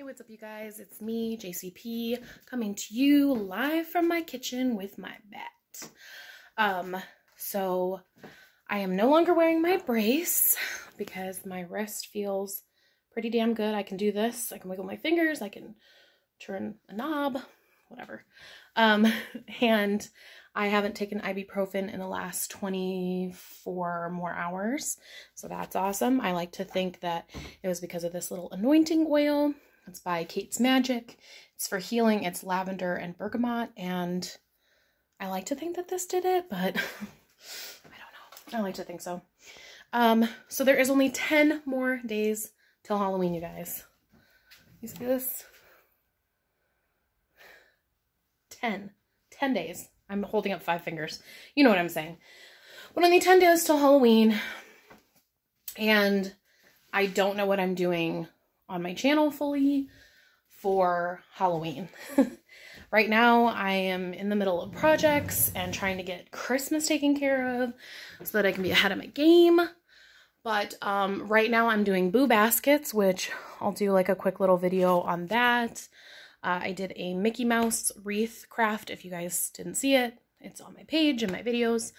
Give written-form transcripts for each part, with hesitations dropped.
Hey, what's up you guys? It's me, JCP, coming to you live from my kitchen with my bat. So I am no longer wearing my brace because my wrist feels pretty damn good. I can do this. I can wiggle my fingers. I can turn a knob, whatever. And I haven't taken ibuprofen in the last 24 more hours. So that's awesome. I like to think that it was because of this little anointing oil. It's by Kate's Magic. It's for healing. It's lavender and bergamot. And I like to think that this did it, but I don't know. I like to think so. So there is only 10 more days till Halloween, you guys. You see this? 10 days. I'm holding up 5 fingers. You know what I'm saying. But only 10 days till Halloween. And I don't know what I'm doing on my channel fully for Halloween. Right now, I am in the middle of projects and trying to get Christmas taken care of so that I can be ahead of my game. But right now I'm doing boo baskets, which I'll do like a quick little video on that. I did a Mickey Mouse wreath craft. If you guys didn't see it, it's on my page and my videos.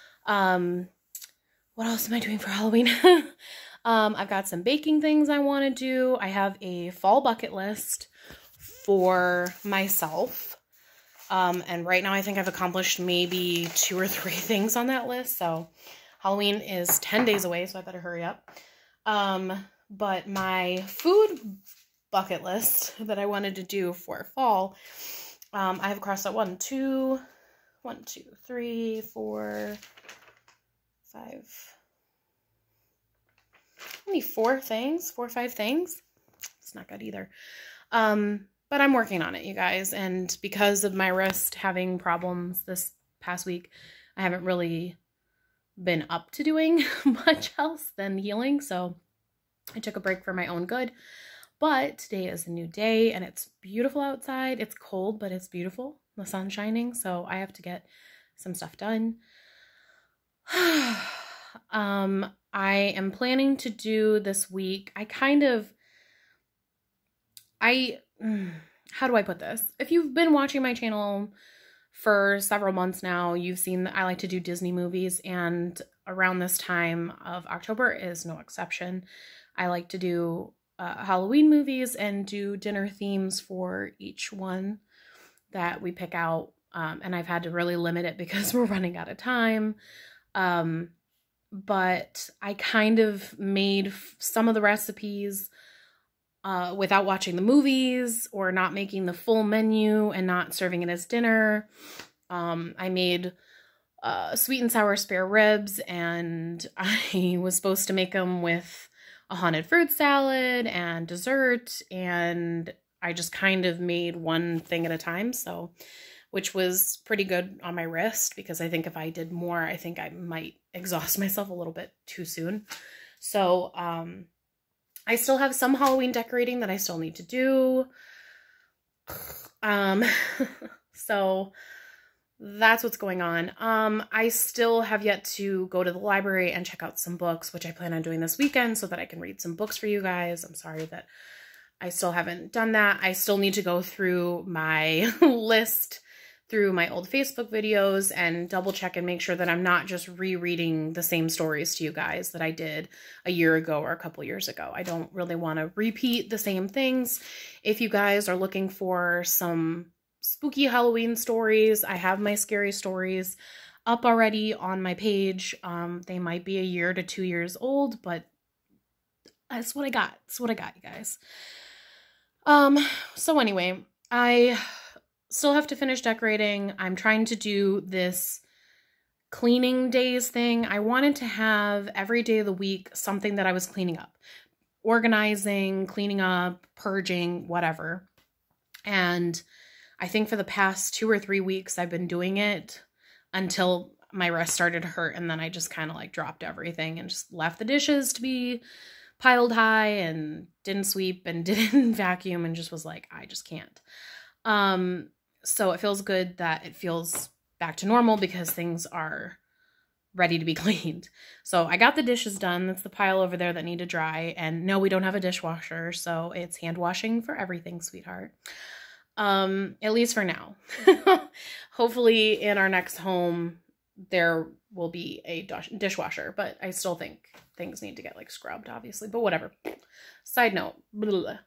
What else am I doing for Halloween? I've got some baking things I want to do. I have a fall bucket list for myself. And right now I think I've accomplished maybe 2 or 3 things on that list. So Halloween is 10 days away, so I better hurry up. But my food bucket list that I wanted to do for fall, I have crossed out 1, 2, 3, 4, 5. Only 4 things, 4 or 5 things. It's not good either. But I'm working on it, you guys. And because of my wrist having problems this past week, I haven't really been up to doing much else than healing. So I took a break for my own good. But today is a new day and it's beautiful outside. It's cold, but it's beautiful. The sun's shining. So I have to get some stuff done. I am planning to do this week. How do I put this? If you've been watching my channel for several months now, you've seen that I like to do Disney movies, and around this time of October is no exception. I like to do Halloween movies and do dinner themes for each one that we pick out. And I've had to really limit it because we're running out of time. But I kind of made some of the recipes without watching the movies or not making the full menu and not serving it as dinner. I made sweet and sour spare ribs, and I was supposed to make them with a haunted fruit salad and dessert, and I just kind of made one thing at a time, so which was pretty good on my wrist, because I think if I did more, I think I might exhaust myself a little bit too soon. So I still have some Halloween decorating that I still need to do. So that's what's going on. I still have yet to go to the library and check out some books, which I plan on doing this weekend so that I can read some books for you guys. I'm sorry that I still haven't done that. I still need to go through my list through my old Facebook videos and double check and make sure that I'm not just rereading the same stories to you guys that I did a year ago or a couple years ago. I don't really want to repeat the same things. If you guys are looking for some spooky Halloween stories, I have my scary stories up already on my page. They might be 1 year to 2 years old, but that's what I got. That's what I got, you guys. So anyway, I still have to finish decorating. I'm trying to do this cleaning days thing. I wanted to have every day of the week something that I was cleaning up. Organizing, cleaning up, purging, whatever. And I think for the past 2 or 3 weeks, I've been doing it until my wrist started to hurt. And then I just kind of like dropped everything and just left the dishes to be piled high and didn't sweep and didn't vacuum and just was like, I just can't. So it feels good that it feels back to normal because things are ready to be cleaned. So I got the dishes done. That's the pile over there that need to dry. And no, we don't have a dishwasher, so it's hand washing for everything, sweetheart. At least for now. Hopefully in our next home, there will be a dishwasher, but I still think things need to get like scrubbed, obviously, but whatever. Side note. Blah.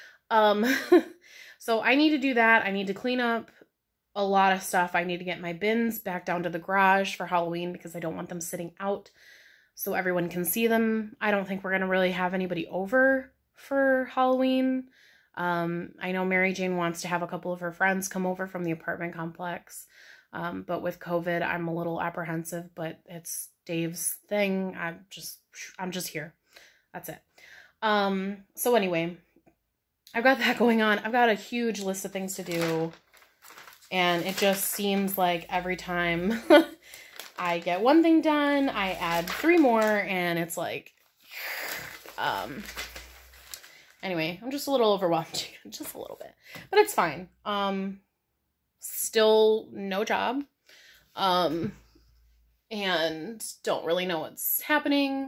So I need to do that. I need to clean up a lot of stuff. I need to get my bins back down to the garage for Halloween because I don't want them sitting out so everyone can see them. I don't think we're going to really have anybody over for Halloween. I know Mary Jane wants to have a couple of her friends come over from the apartment complex. But with COVID, I'm a little apprehensive, but it's Dave's thing. I'm just here. That's it. So anyway, I've got that going on. I've got a huge list of things to do. And it just seems like every time I get one thing done, I add 3 more, and it's like, anyway, I'm just a little overwhelmed, just a little bit, but it's fine. Still no job, and don't really know what's happening.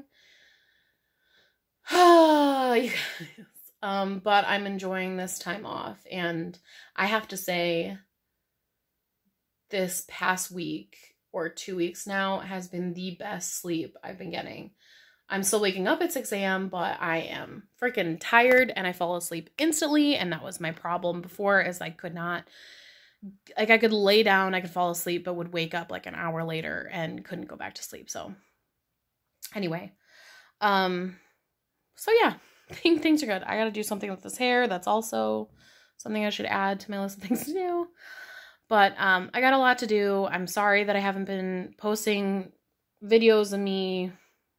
You guys. But I'm enjoying this time off, and I have to say, this past week or 2 weeks now has been the best sleep I've been getting. I'm still waking up at 6 a.m., but I am freaking tired and I fall asleep instantly. And that was my problem before, is I could not, like, I could lay down, I could fall asleep, but would wake up like an hour later and couldn't go back to sleep. So anyway, so yeah, I think things are good. I got to do something with this hair. That's also something I should add to my list of things to do. But I got a lot to do. I'm sorry that I haven't been posting videos of me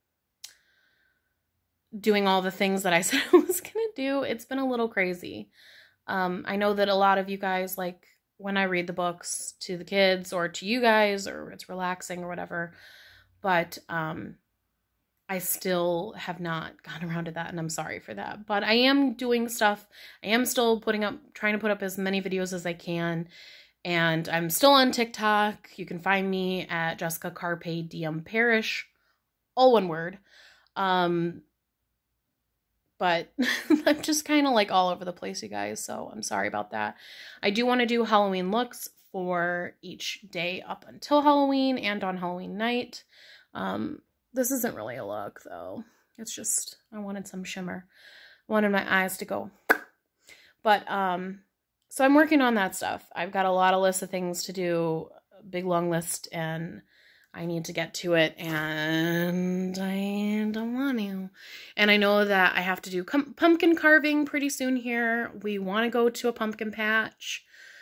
doing all the things that I said I was going to do. It's been a little crazy. I know that a lot of you guys like when I read the books to the kids or to you guys, or it's relaxing or whatever. But I still have not gotten around to that, and I'm sorry for that. But I am doing stuff. I am still trying to put up as many videos as I can. And I'm still on TikTok. You can find me at Jessica Carpe DM Parish, all one word. But I'm just kind of like all over the place, you guys. So I'm sorry about that. I do want to do Halloween looks for each day up until Halloween and on Halloween night. This isn't really a look though. It's just, I wanted some shimmer. I wanted my eyes to go. But, so I'm working on that stuff. I've got a lot of lists of things to do, a big long list, and I need to get to it, and I don't want to. And I know that I have to do pumpkin carving pretty soon here. We want to go to a pumpkin patch.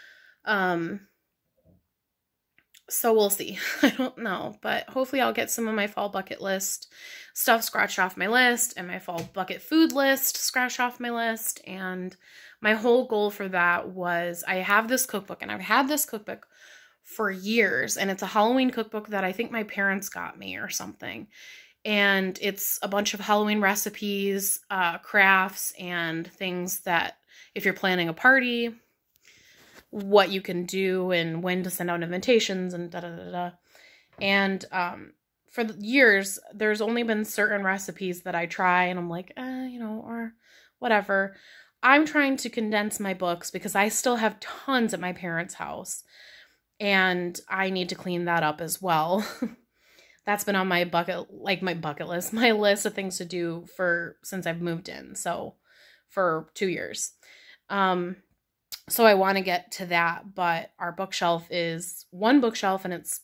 So we'll see. I don't know, but hopefully I'll get some of my fall bucket list stuff scratched off my list, and my fall bucket food list scratched off my list. And my whole goal for that was, I have this cookbook, and I've had this cookbook for years, and it's a Halloween cookbook that I think my parents got me or something. And it's a bunch of Halloween recipes, crafts, and things that if you're planning a party, what you can do and when to send out invitations and da-da-da-da. And for years, there's only been certain recipes that I try and I'm like, you know, or whatever. I'm trying to condense my books because I still have tons at my parents' house. And I need to clean that up as well. That's been on my bucket list, my list of things to do since I've moved in. So for 2 years. So I want to get to that, but our bookshelf is one bookshelf, and it's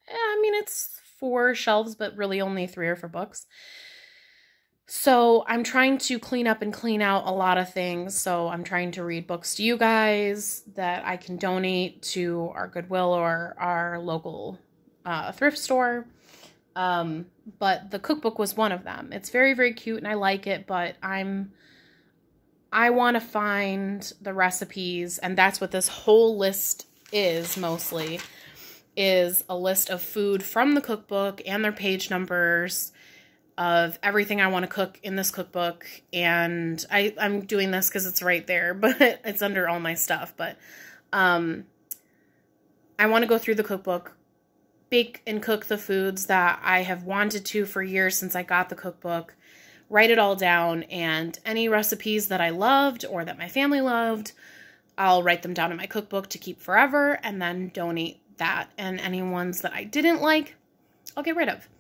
4 shelves, but really only 3 are for books. So I'm trying to clean up and clean out a lot of things. So I'm trying to read books to you guys that I can donate to our Goodwill or our local thrift store. But the cookbook was one of them. It's very, very cute and I like it, but I want to find the recipes, and that's what this whole list is mostly, is a list of food from the cookbook and their page numbers of everything I want to cook in this cookbook. And I'm doing this because it's right there, but it's under all my stuff. But I want to go through the cookbook bake and cook the foods that I have wanted to for years since I got the cookbook, write it all down, and any recipes that I loved or that my family loved, I'll write them down in my cookbook to keep forever and then donate that. And any ones that I didn't like, I'll get rid of.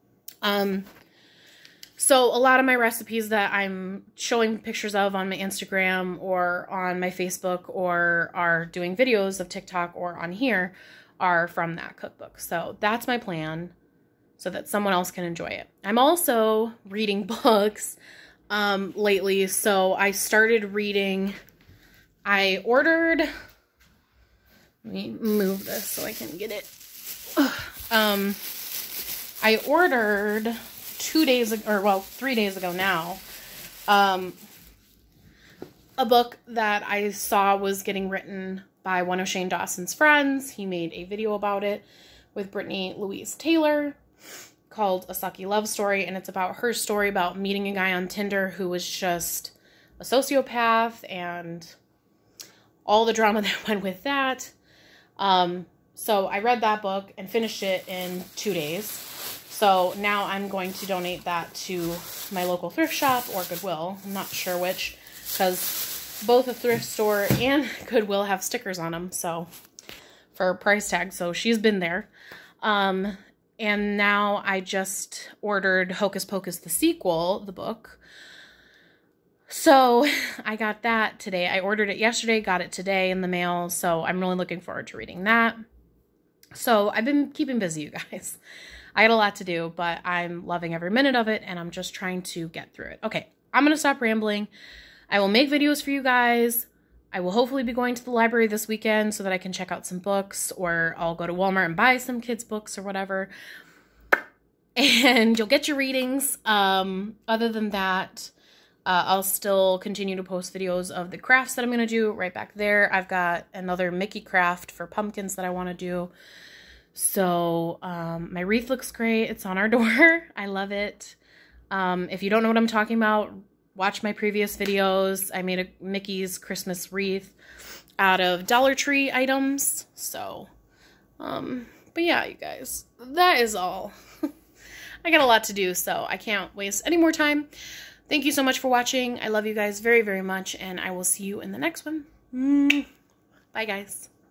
So a lot of my recipes that I'm showing pictures of on my Instagram or on my Facebook or are doing videos of TikTok or on here are from that cookbook. So that's my plan, so that someone else can enjoy it. I'm also reading books lately. So I started reading, let me move this so I can get it. I ordered 3 days ago now, a book that I saw was getting written by one of Shane Dawson's friends. He made a video about it with Brittany Louise Taylor called A Sucky Love Story, and it's about her story about meeting a guy on Tinder who was just a sociopath and all the drama that went with that. So I read that book and finished it in 2 days. So now I'm going to donate that to my local thrift shop or Goodwill. I'm not sure which, because both a thrift store and Goodwill have stickers on them, so for price tags. So she's been there. And now I just ordered Hocus Pocus the sequel, the book. So I got that today. I ordered it yesterday, got it today in the mail. So I'm really looking forward to reading that. So I've been keeping busy, you guys. I had a lot to do, but I'm loving every minute of it, and I'm just trying to get through it. Okay, I'm going to stop rambling. I will make videos for you guys. I will hopefully be going to the library this weekend so that I can check out some books, or I'll go to Walmart and buy some kids' books or whatever. And you'll get your readings. Other than that, I'll still continue to post videos of the crafts that I'm going to do right back there. I've got another Mickey craft for pumpkins that I want to do. So, my wreath looks great. It's on our door. I love it. If you don't know what I'm talking about, watch my previous videos. I made a Mickey's Christmas wreath out of Dollar Tree items. So, but yeah, you guys, that is all. I got a lot to do, so I can't waste any more time. Thank you so much for watching. I love you guys very, very much, and I will see you in the next one. Bye, guys.